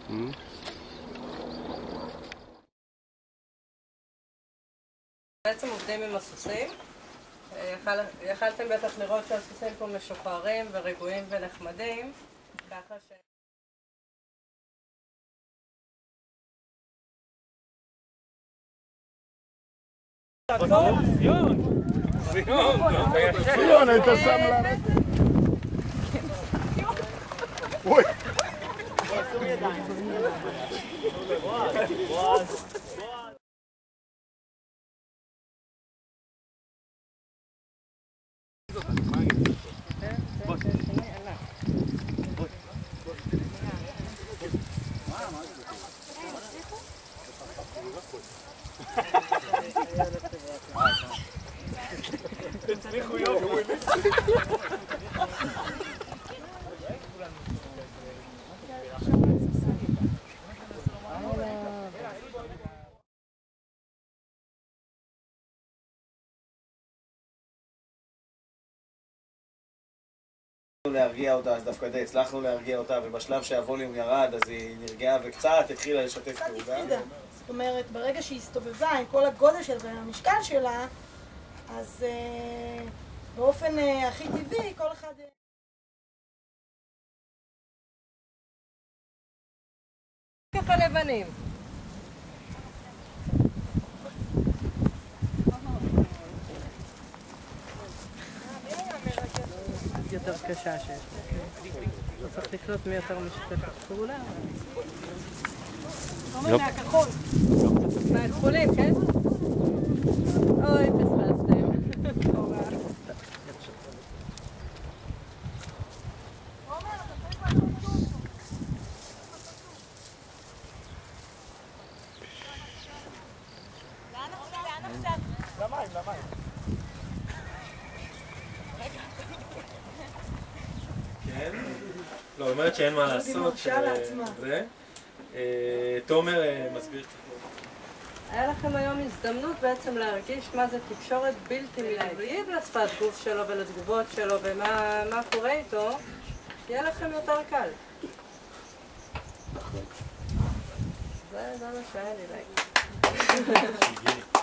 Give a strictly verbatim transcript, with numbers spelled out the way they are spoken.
בעצם עובדים עם הסוסים. יכלתם בטח לראות שהסוסים פה משוחררים ורגועים ונחמדים, ככה ש... ציון! ציון, היית שם לה... אוי! תצליחו יום, הוא אילי. להרגיע אותה, אז דווקא די הצלחנו להרגיע אותה, ובשלב שהווליום ירד אז היא נרגעה וקצת התחילה לשתף פעולה. קצת הפרידה. זאת אומרת, ברגע שהיא הסתובבה עם כל הגודל שלה והמשקל שלה, אז אה, באופן אה, הכי טבעי כל אחד... ככה לבנים. יותר קשה שיש. אתה צריך לקנות מי יותר משתף פעולה. אומר מהכחול. מהכחולים, כן? אוי, פספסתם. למים, למים. כן? לא, היא אומרת שאין מה לעשות. תומר מסביר קצת. היה לכם היום הזדמנות בעצם להרגיש מה זה תקשורת בלתי מילולית לשפת גוף שלו ולתגובות שלו ומה קורה איתו, יהיה לכם יותר קל. זה מה שהיה לי להגיד.